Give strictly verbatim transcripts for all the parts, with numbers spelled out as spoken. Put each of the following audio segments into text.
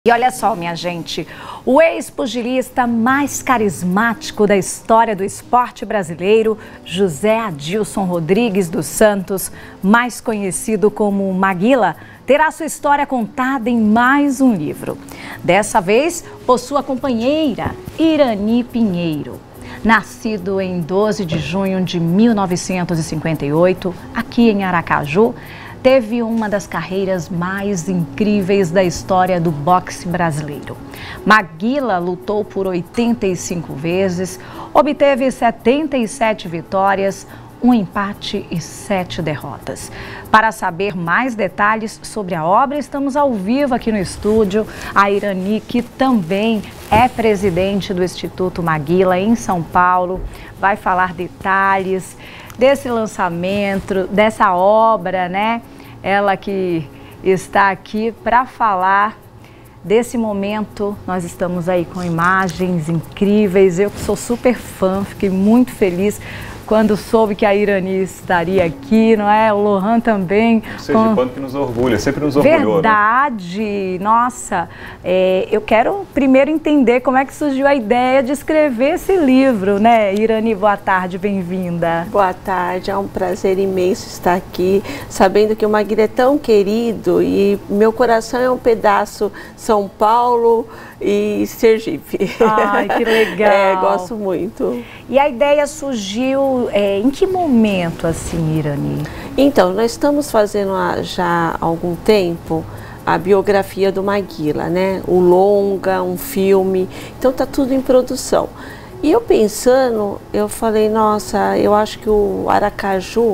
E olha só, minha gente, o ex-pugilista mais carismático da história do esporte brasileiro, José Adilson Rodrigues dos Santos, mais conhecido como Maguila, terá sua história contada em mais um livro. Dessa vez, por sua companheira, Irani Pinheiro. Nascido em doze de junho de mil novecentos e cinquenta e oito, aqui em Aracaju, teve uma das carreiras mais incríveis da história do boxe brasileiro. Maguila lutou por oitenta e cinco vezes, obteve setenta e sete vitórias, um empate e sete derrotas. Para saber mais detalhes sobre a obra, estamos ao vivo aqui no estúdio. A Irani, que também é presidente do Instituto Maguila em São Paulo, vai falar detalhes desse lançamento, dessa obra, né? Ela que está aqui para falar desse momento. Nós estamos aí com imagens incríveis. Eu que sou super fã, fiquei muito feliz quando soube que a Irani estaria aqui, não é? O Lohan também. O sergipano com... que nos orgulha, sempre nos orgulhou, Verdade! Né? Nossa, é, eu quero primeiro entender como é que surgiu a ideia de escrever esse livro, né? Irani, boa tarde, bem-vinda. Boa tarde, é um prazer imenso estar aqui, sabendo que o Maguila é tão querido e meu coração é um pedaço São Paulo e Sergipe. Ai, que legal! É, gosto muito. E a ideia surgiu é, em que momento, assim, Irani? Então, nós estamos fazendo há, já há algum tempo a biografia do Maguila, né? O longa, um filme, então tá tudo em produção. E eu pensando, eu falei, nossa, eu acho que o Aracaju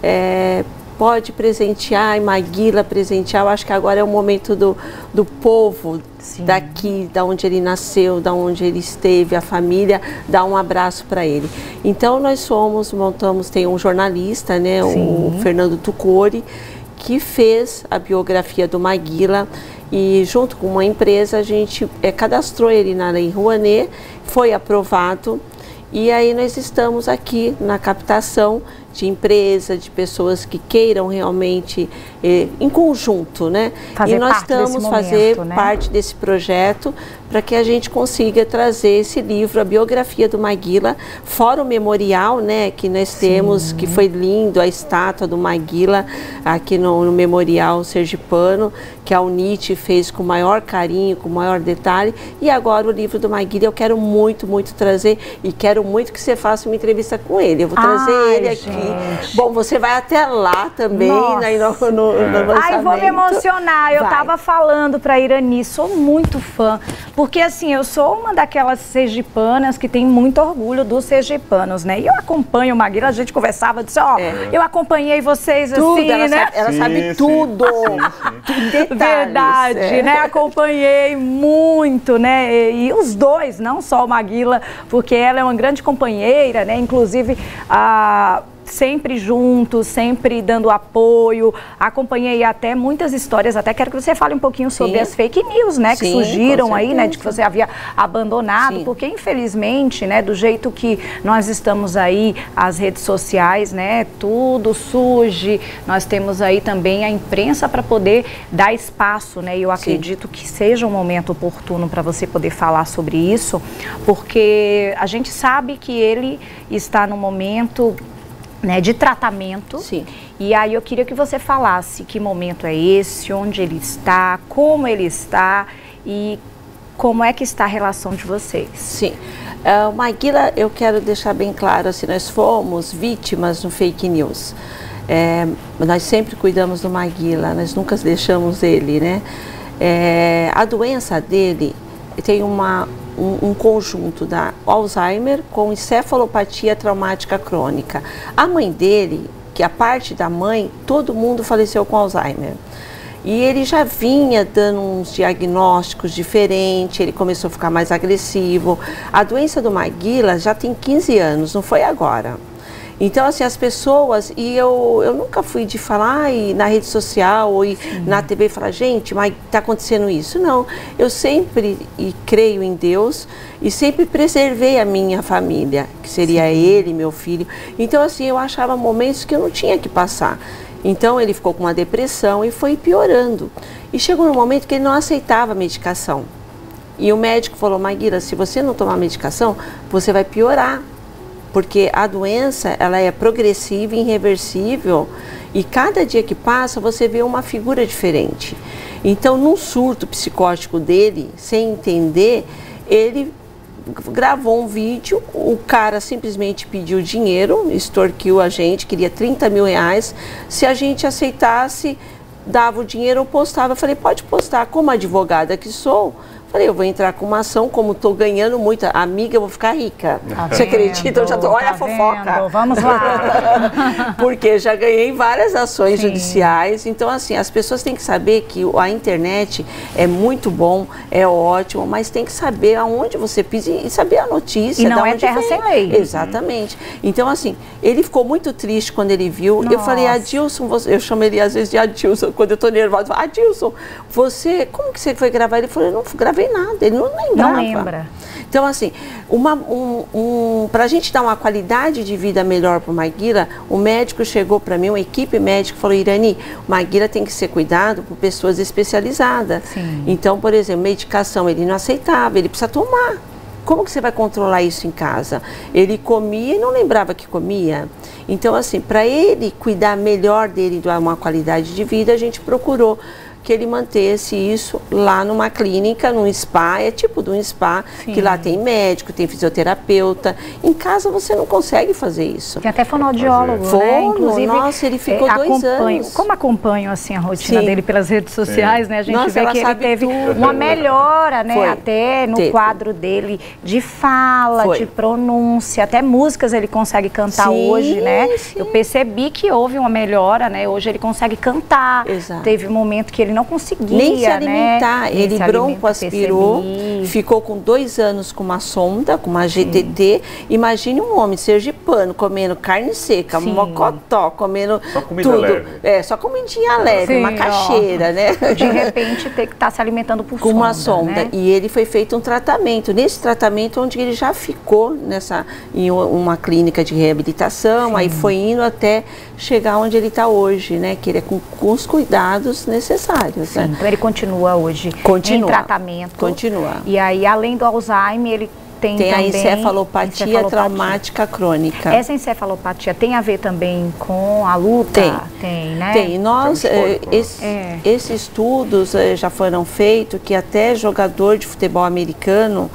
é, pode presentear, e Maguila presentear, eu acho que agora é o momento do, do povo, Sim. daqui, da onde ele nasceu, da onde ele esteve, a família, dar um abraço para ele. Então nós somos, montamos, tem um jornalista, né, Sim. o Fernando Tucori, que fez a biografia do Maguila e junto com uma empresa a gente é, cadastrou ele na Lei Rouanet, foi aprovado. E aí nós estamos aqui na captação de empresa, de pessoas que queiram realmente, eh, em conjunto, né? Fazer e nós parte estamos desse fazer momento, né? parte desse projeto para que a gente consiga trazer esse livro, a biografia do Maguila, fora o memorial, né? Que nós Sim. temos, que foi lindo, a estátua do Maguila aqui no, no Memorial Sergipano, que a UNIT fez com o maior carinho, com o maior detalhe. E agora o livro do Maguila eu quero muito, muito trazer e quero muito que você faça uma entrevista com ele. Eu vou trazer Ai, ele aqui. Gente. Bom, você vai até lá também, né, no, no, é. no lançamento. Ai, vou me emocionar. Eu vai. tava falando pra Irani, sou muito fã, porque assim, eu sou uma daquelas sergipanas que tem muito orgulho dos sergipanos, né? E eu acompanho o Maguila, a gente conversava, disse, ó, é. eu acompanhei vocês tudo, assim, ela né? Sabe, ela sim, sabe sim. tudo. Sim, sim. Detalhes, Verdade, é. né? Acompanhei muito, né? E, e os dois, não só o Maguila, porque ela é uma grande companheira, né? Inclusive, a... sempre juntos, sempre dando apoio, acompanhei até muitas histórias, até quero que você fale um pouquinho sobre Sim. as fake news, né, que Sim, surgiram aí, né, de que você havia abandonado, Sim. porque infelizmente, né, do jeito que nós estamos aí, as redes sociais, né, tudo surge, nós temos aí também a imprensa para poder dar espaço, né, e eu acredito Sim. que seja um momento oportuno para você poder falar sobre isso, porque a gente sabe que ele está no momento né, de tratamento. Sim. E aí eu queria que você falasse que momento é esse, onde ele está, como ele está e como é que está a relação de vocês. Sim. Uh, Maguila, eu quero deixar bem claro, assim, nós fomos vítimas no fake news. É, nós sempre cuidamos do Maguila, nós nunca deixamos ele, né? É, a doença dele tem uma... Um, um conjunto da Alzheimer com encefalopatia traumática crônica. A mãe dele, que a parte da mãe, todo mundo faleceu com Alzheimer. E ele já vinha dando uns diagnósticos diferentes, ele começou a ficar mais agressivo. A doença do Maguila já tem quinze anos, não foi agora. Então, assim, as pessoas, e eu, eu nunca fui de falar e na rede social ou na T V falar, gente, mas está acontecendo isso. Não, eu sempre e creio em Deus e sempre preservei a minha família, que seria Sim. ele, meu filho. Então, assim, eu achava momentos que eu não tinha que passar. Então ele ficou com uma depressão e foi piorando. E chegou no momento que ele não aceitava a medicação. E o médico falou, Maguila, se você não tomar medicação, você vai piorar. Porque a doença, ela é progressiva, irreversível, e cada dia que passa você vê uma figura diferente. Então, num surto psicótico dele, sem entender, ele gravou um vídeo, o cara simplesmente pediu dinheiro, extorquiu a gente, queria trinta mil reais, se a gente aceitasse, dava o dinheiro ou postava. Eu falei, pode postar, como advogada que sou, falei, eu vou entrar com uma ação, como estou ganhando muito, amiga, eu vou ficar rica. Tá Você vendo? acredita? Eu já tô, olha Tá a fofoca. vendo? Vamos lá. Porque já ganhei várias ações Sim. judiciais. Então, assim, as pessoas têm que saber que a internet é muito bom, é ótimo, mas tem que saber aonde você pisa e saber a notícia. E não da é onde terra vem. sem lei. Exatamente. Então, assim, ele ficou muito triste quando ele viu. Nossa. Eu falei, Adilson, você... eu chamo ele às vezes de Adilson, quando eu tô nervosa. Eu falo, Adilson, você, como que você foi gravar? Ele falou, eu não gravei nada, ele não lembrava. Não lembra. Então, assim, uma, um, um, para a gente dar uma qualidade de vida melhor para o Maguila, o médico chegou para mim, uma equipe médica, falou, Irani, o Maguila tem que ser cuidado por pessoas especializadas. Sim. Então, por exemplo, medicação, ele não aceitava, ele precisa tomar. Como que você vai controlar isso em casa? Ele comia e não lembrava que comia. Então, assim, para ele cuidar melhor dele, dar uma qualidade de vida, a gente procurou que ele mantesse isso lá numa clínica, num spa, é tipo de um spa, Sim. que lá tem médico, tem fisioterapeuta. Em casa você não consegue fazer isso. Tem até fonoaudiólogo, Fono, né? Inclusive, nossa, ele ficou é, dois anos. Como acompanho assim, a rotina Sim. dele pelas redes sociais, Sim. né? A gente nossa, vê que ele teve tudo. uma melhora, né? Foi. Até no teve. quadro dele de fala, Foi. de pronúncia, até músicas ele consegue cantar sim, hoje, né? Sim. Eu percebi que houve uma melhora, né? Hoje ele consegue cantar. Exato. Teve um momento que ele não conseguia, nem se alimentar, né? ele broncoaspirou, ficou com dois anos com uma sonda, com uma G T T. Sim. Imagine um homem sergipano comendo carne seca, Sim. mocotó, comendo só comida tudo. Leve. É, só comidinha leve, Sim, uma cacheira, ó. né? De repente ter que estar tá se alimentando por com sonda, uma sonda. Né? E ele foi feito um tratamento. Nesse tratamento, onde ele já ficou nessa, em uma clínica de reabilitação, Sim. aí foi indo até chegar onde ele está hoje, né? Que ele é com, com os cuidados necessários. Sim, né? Então ele continua hoje continua, em tratamento. Continua. E aí, além do Alzheimer, ele tem, tem também... a encefalopatia, encefalopatia traumática crônica. Essa encefalopatia tem a ver também com a luta? Tem. Tem, né? Tem. Nós, é, esse, é. esses estudos é, já foram feitos que até jogador de futebol americano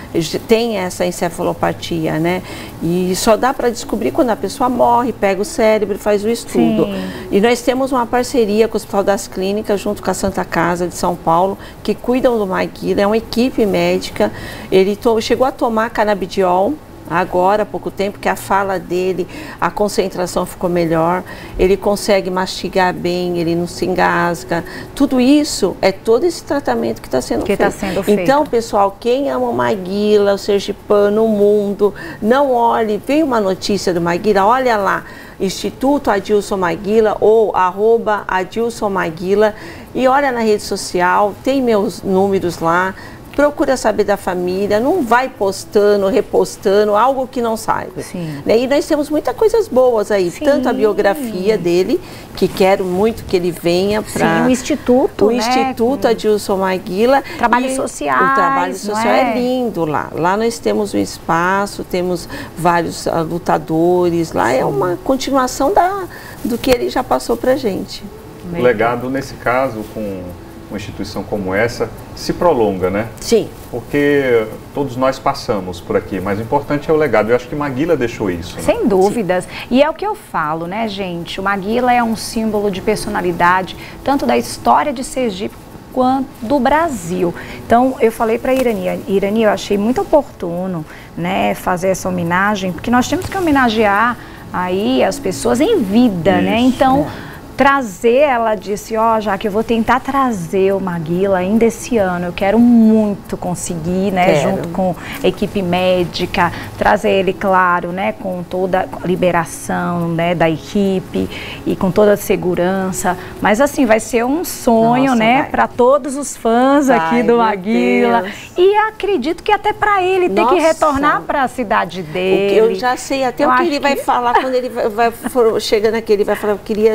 tem essa encefalopatia, né? E só dá para descobrir quando a pessoa morre, pega o cérebro e faz o estudo. Sim. E nós temos uma parceria com o Hospital das Clínicas, junto com a Santa Casa de São Paulo, que cuidam do Maguila, é uma equipe médica. Ele to- chegou a tomar canabidiol, agora, há pouco tempo, que a fala dele, a concentração ficou melhor, ele consegue mastigar bem, ele não se engasga. Tudo isso é todo esse tratamento que está sendo, que tá sendo feito. Então, pessoal, quem ama o Maguila, o sergipano, o mundo, não olhe, veio uma notícia do Maguila, olha lá, Instituto Adilson Maguila ou arroba Adilson Maguila, e olha na rede social, tem meus números lá. Procura saber da família, não vai postando, repostando, algo que não saiba. Sim. E nós temos muitas coisas boas aí, Sim. tanto a biografia dele, que quero muito que ele venha para... o Instituto, O né? Instituto Adilson Maguila. Trabalhos sociais, O trabalho social é? é lindo lá. Lá nós temos um espaço, temos vários uh, lutadores, lá Sim. é uma continuação da, do que ele já passou pra gente. O legado, nesse caso, com uma instituição como essa, se prolonga, né? Sim. Porque todos nós passamos por aqui, mas o importante é o legado. Eu acho que Maguila deixou isso. Né? Sem dúvidas. Sim. E é o que eu falo, né, gente? O Maguila é um símbolo de personalidade, tanto da história de Sergipe quanto do Brasil. Então, eu falei para a Irani, Irani, eu achei muito oportuno, né, fazer essa homenagem, porque nós temos que homenagear aí as pessoas em vida, isso, né? Então... É. Trazer, ela disse, ó, oh, já que eu vou tentar trazer o Maguila ainda esse ano, eu quero muito conseguir, né, quero. junto com a equipe médica, trazer ele, claro, né, com toda a liberação, né, da equipe e com toda a segurança, mas assim, vai ser um sonho, Nossa, né, para todos os fãs vai, aqui do Maguila, Deus. E acredito que até para ele ter que retornar para a cidade dele. Eu já sei até eu o que ele que... vai falar quando ele vai, vai for, chega naquele, vai falar, eu queria...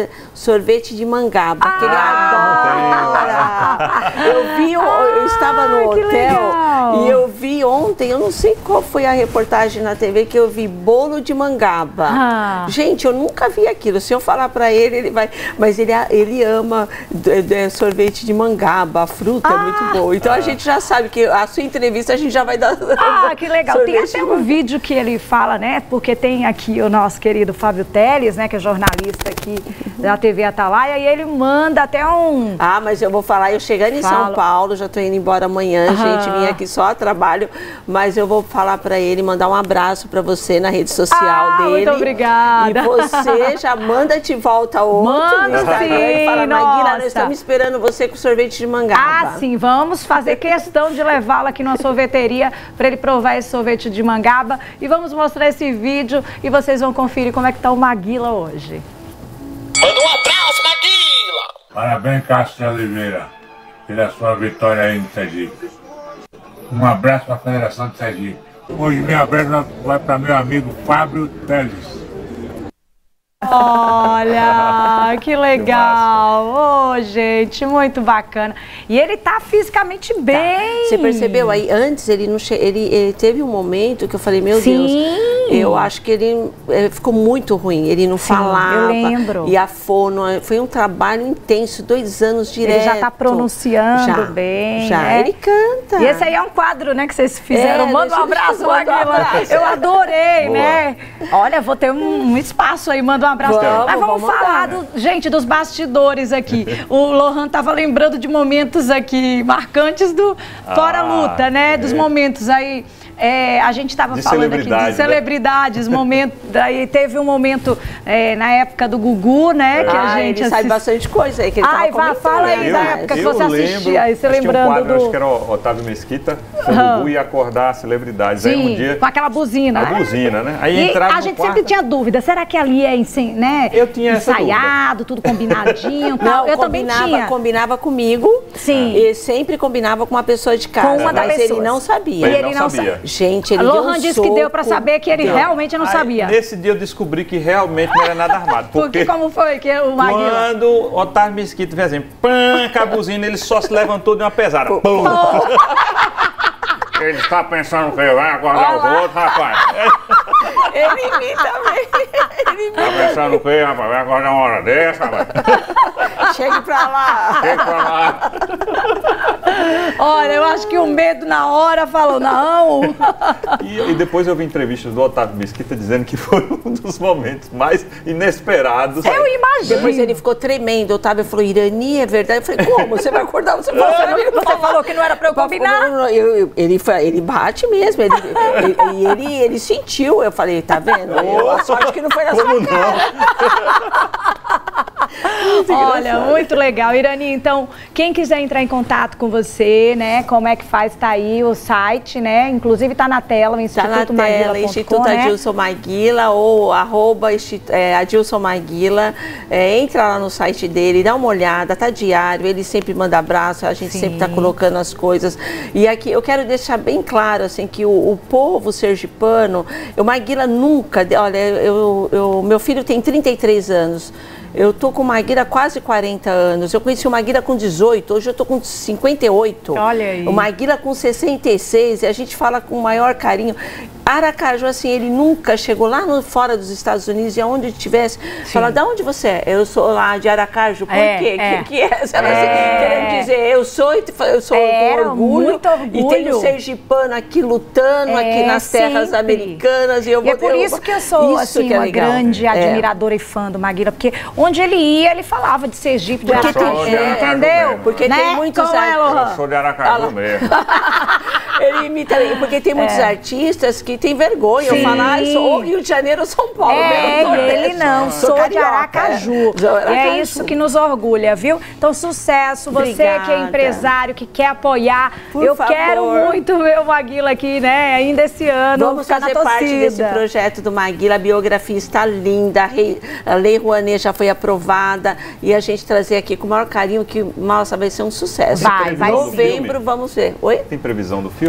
sorvete de mangaba, Ah, que ele adora. Eu vi, eu, eu estava no que hotel legal. e eu vi ontem, eu não sei qual foi a reportagem na T V, que eu vi bolo de mangaba. Ah. Gente, eu nunca vi aquilo. Se eu falar para ele, ele vai... Mas ele, ele ama é, sorvete de mangaba, a fruta Ah. é muito boa. Então a gente já sabe que a sua entrevista a gente já vai dar... Ah, que legal. Tem sorvete até de um mangaba. vídeo que ele fala, né? Porque tem aqui o nosso querido Fábio Teles, né? Que é jornalista aqui da T V Atalaia, e ele manda até um... Ah, mas eu vou falar, eu chegando em Fala. São Paulo, já tô indo embora amanhã, Ah. gente, vim aqui só a trabalho, mas eu vou falar para ele, mandar um abraço para você na rede social Ah, dele. muito obrigada. E você já manda de volta outro Manda no Instagram sim, e fala, Maguila, nossa. nós estamos esperando você com sorvete de mangaba. Ah, sim, vamos fazer questão de levá-lo aqui numa sorveteria para ele provar esse sorvete de mangaba e vamos mostrar esse vídeo e vocês vão conferir como é que tá o Maguila hoje. Manda um abraço, Maguila! Parabéns, Cássio Oliveira, pela sua vitória aí no Sergipe. Um abraço para a Federação de Sergipe. Hoje meu abraço vai para meu amigo Fábio Teles. Olha, que legal! Ô, gente, muito bacana. E ele tá fisicamente bem. Você percebeu aí, antes ele não che... ele, ele teve um momento que eu falei, meu Sim. Deus, eu acho que ele eh, ficou muito ruim, ele não Sim, falava. eu lembro. E a fono, foi um trabalho intenso, dois anos direto. Ele já tá pronunciando já, bem, Já, né? ele canta. E esse aí é um quadro, né, que vocês fizeram. É, Manda deixa um eu- abraço, manda um Maguila. abraço. Eu adorei, Boa. né? Olha, vou ter um, um espaço aí, manda um abraço. Vamos, Mas vamos, vamos falar, mandar. do, gente, dos bastidores aqui. O Lohan tava lembrando de momentos aqui marcantes do Fora Ah, Luta, né? Dos é. momentos aí. É, a gente estava De falando aqui de celebridades, né? celebridades, momento, daí teve um momento é, na época do Gugu, né? Que a Ah, gente ele sabe assist- bastante coisa aí que ele Ai, tava vá, fala aí comentando, da né? época que eu você assistia, lembro, aí você acho que tinha lembrando um quadro, do- acho que era o Otávio Mesquita, o Aham. Gugu ia acordar celebridades. Aí um Sim, dia, com aquela buzina. a buzina, né? Aí E entrava a no gente quarto. sempre tinha dúvida, será que ali é ensin- né, Eu tinha essa ensaiado, tudo combinadinho e tal? Não, Eu também combinava, tinha. combinava comigo. Sim. E sempre combinava com uma pessoa de casa. Com uma das mas pessoas. ele não sabia. Ele E ele não não sabia. sa- Gente, ele Lohan deu um disse que deu pra soco. saber que ele Deu. realmente não Aí, sabia. Nesse dia eu descobri que realmente não era nada armado. Porque Porque como foi que o Maguila... quando o Otávio Mesquita fez assim, pã, com a buzina, ele só se levantou de uma pesada. Pum. Ele está pensando que vai acordar os outros, rapaz. Ele imita bem. Ele imita. Tá pensando que, rapaz, vai acordar uma hora dessa, rapaz. Chegue pra lá. Chega pra lá. Olha, eu acho que o medo na hora falou, não. E, e depois eu vi entrevistas do Otávio Mesquita dizendo que foi um dos momentos mais inesperados. Eu imagino. Depois ele ficou tremendo. O Otávio falou, Irani, é verdade? Eu falei, como? Você vai acordar? Você, falou, você, não me Você falou que não era pra eu combinar. Não, não, eu- eu- ele, fa- ele bate mesmo. Ele, ele, e ele, ele sentiu. Eu falei, tá vendo? Eu, a sorte que não foi na sua Como cara. Muito Olha, engraçado. muito legal. Irani, então, quem quiser entrar em contato com você, né, como é que faz? Tá aí o site, né? Inclusive tá na tela, o Tá Instituto na tela, Maguila ponto com, Instituto né? Adilson Maguila ou arroba Insti- é, Adilson Maguila. É, entra lá no site dele, dá uma olhada, tá diário, ele sempre manda abraço, a gente Sim. sempre tá colocando as coisas. E aqui eu quero deixar bem claro, assim, que o, o povo sergipano, o Maguila nunca, olha, eu, eu, meu filho tem trinta e três anos. Eu tô com o Maguila há quase quarenta anos. Eu conheci o Maguila com dezoito, hoje eu tô com cinquenta e oito. Olha aí. O Maguila com sessenta e seis, e a gente fala com o maior carinho. Aracaju, assim, ele nunca chegou lá no, fora dos Estados Unidos, e aonde tivesse, fala, de onde você é? Eu sou lá de Aracaju, por É, quê? O é. que, que é? Sabe, É. assim, querendo dizer, eu sou, eu sou É, com orgulho, muito orgulho. e tem o sergipano aqui lutando, É, aqui nas terras sempre. americanas, e eu E é vou por eu- isso que eu sou, isso assim, que é uma legal. grande É. admiradora e fã do Maguila, porque onde ele ia, ele falava de Sergipe, de Porque Aracaju, tem- é, entendeu? porque Né? tem muitos Como é, artistas- Lohan? Eu sou de Aracaju mesmo. Ele imita, porque tem muitos artistas que têm vergonha. Sim. Eu falo, ah, eu sou ou Rio de Janeiro ou São Paulo. É, Belo e ele Nordeste. não, sou, de carioca, Aracaju. é. Sou E é Aracaju. isso que nos orgulha, viu? Então, sucesso, você que é Obrigada. empresário, que quer apoiar. Por Eu favor. quero muito ver o Maguila aqui, né, ainda esse ano. Vamos ficar na fazer parte torcida. desse projeto do Maguila. A biografia está linda, a rei- a Lei Rouanet já foi aprovada e a gente trazer aqui com o maior carinho que, nossa, vai ser um sucesso. Vai, vai sim. Novembro, vamos ver. Oi? Tem previsão do filme?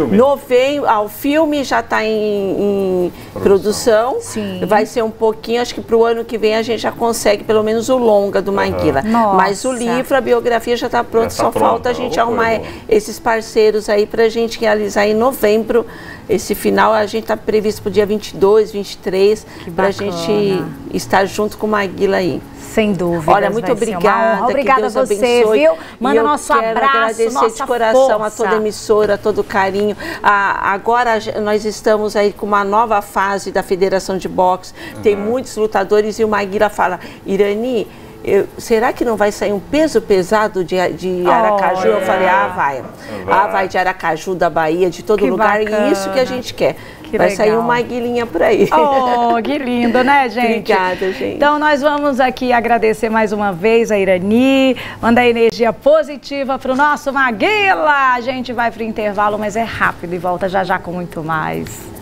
filme? Novembro, ah, o filme já está em, em produção. produção. Sim. Vai ser um pouquinho, acho que para o ano que vem a gente já consegue pelo menos o longa do Maguila. Nossa. Mas o livro, a biografia já está pronta, Já tá só pronta. falta a gente Oh, arrumar bom. esses parceiros aí para a gente realizar em novembro. Esse final a gente está previsto para o dia vinte e dois, vinte e três, para a gente estar junto com o Maguila aí. Sem dúvida. Olha, muito obrigada. Obrigada a você, abençoe. Viu? Manda e nosso quero abraço, agradecer nossa de coração força. a toda a emissora, a todo o carinho. Ah, agora nós estamos aí com uma nova fase da Federação de Boxe. Uhum. Tem muitos lutadores e o Maguila fala, Irani, eu, será que não vai sair um peso pesado de, de Aracaju? Oh, eu é. falei, ah, vai. vai. Ah, vai de Aracaju, da Bahia, de todo que lugar. Bacana. E isso que a gente quer. Que vai legal. sair uma Maguilinha por aí. Oh, que lindo, né, gente? Obrigada, gente. Então, nós vamos aqui agradecer mais uma vez a Irani, mandar energia positiva para o nosso Maguila. A gente vai para o intervalo, mas é rápido e volta já já com muito mais.